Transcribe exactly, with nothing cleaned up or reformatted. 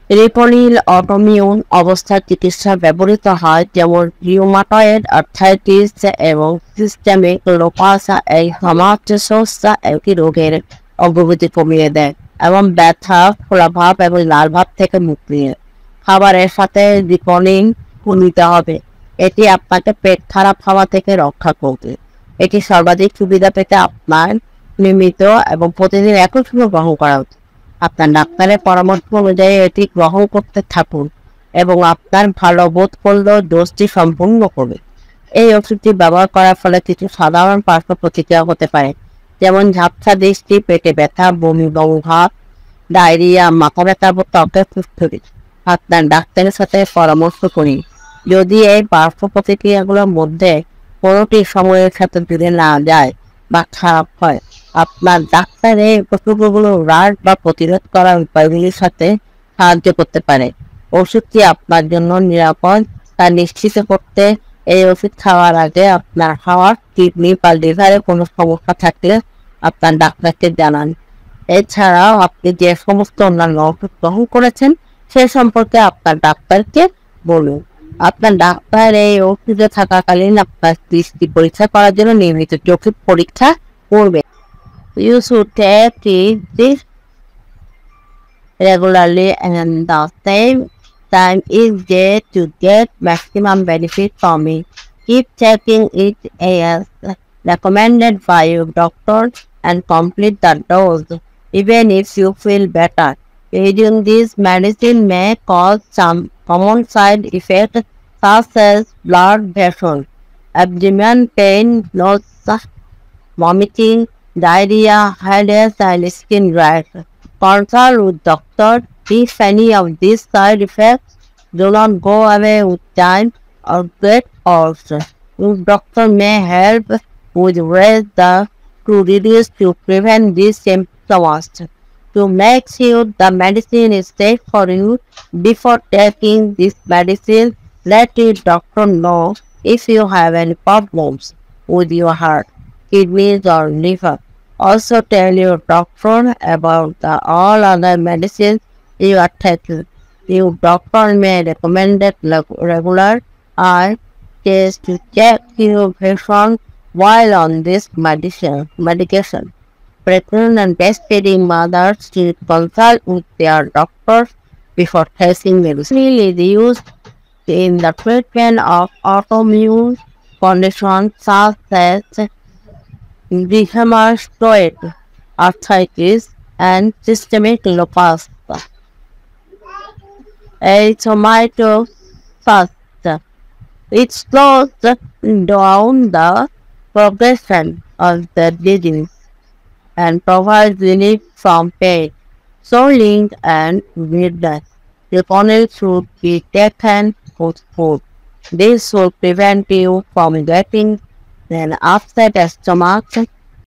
রিপোনিল autoimmune অবস্থার চিকিৎসায় ব্যবহৃত হয়, যেমন রিউমাটয়েড আর্থ্রাইটিস এবং সিস্টেমিক লুপাস। এই সমাজস্যা একটি রোগের অগ্রগতি কমিয়ে দেয় এবং ব্যথা, ফোলাভাব এবং লালভাব থেকে মুক্তি দেয়। খাবারের সাথে রিপোনিল নিতে হবে। এটি আপনাকে পেট খারাপ হওয়া থেকে রক্ষা করবে। এটি সর্বাধিক সুবিধা পেতে আপনার নিয়মিত এবং প্রতিদিন একই সময় গ্রহণ করা উচিত। আপনার ডাক্তারের পরামর্শ অনুযায়ী এটি গ্রহণ করতে থাকুন এবং আপনার ভালো বোধ করলেও ডোজটি সম্পূর্ণ করবে। এই ওষুধটি ব্যবহার করার ফলে কিছু সাধারণ পার্শ্ব প্রতিক্রিয়া হতে পারে, যেমন ঝাপসা দৃষ্টি, পেটে ব্যথা, বমি, বমিভাব, ডায়রিয়া, মাথা ব্যথা এবং ত্বকের ফুসফুস। আপনার ডাক্তারের সাথে পরামর্শ করুন। যদি এই পার্শ্ব প্রতিক্রিয়াগুলোর মধ্যে কোনোটি সময়ের সাথে জুড়ে না যায় বা খারাপ হয়, আপনার ডাক্তার এই উপসর্গগুলো হ্রাস বা প্রতিরোধ করার উপায়গুলির সাথে সাহায্য করতে পারে। ওষুধটি আপনার জন্য নিরাপদ তা নিশ্চিত করতে এই ওষুধ খাওয়ার আগে আপনার হার্ট, কিডনি বা লিভারে কোনো সমস্যা থাকলে আপনার ডাক্তারকে জানান। এছাড়াও আপনি যে সমস্ত অন্যান্য ওষুধ গ্রহণ করেছেন সে সম্পর্কে আপনার ডাক্তারকে বলুন। আপনার ডাক্তার এই ওষুধে থাকাকালীন আপনার দৃষ্টি পরীক্ষা করার জন্য নিয়মিত চোখের পরীক্ষা করবে। You should take this regularly, and the same time each day to get maximum benefit from it. Keep taking it as recommended by your doctor and complete the dose, even if you feel better. Using this medicine may cause some common side effects such as blood pressure, abdomen pain, nausea, vomiting, diarrhea, headache, and skin rash. Consult with doctor if any of these side effects do not go away with time or get worse. Your doctor may help with ways the to reduce to prevent these symptoms. To make sure the medicine is safe for you before taking this medicine, let your doctor know if you have any problems with your heart, kidneys, or liver. Also tell your doctor about the all other medicines you are taking. Your doctor may recommend regular eye tests to check your vision while on this medicine, medication. Pregnant and breastfeeding mothers should consult with their doctors before taking medicine. It is used in the treatment of autoimmune conditions such as rheumatoid arthritis and systemic lupus. Erythematosus. It slows down the progression of the disease and provides relief from pain, swelling, and weakness. Reponil should be taken with food. This will prevent you from getting an upset stomach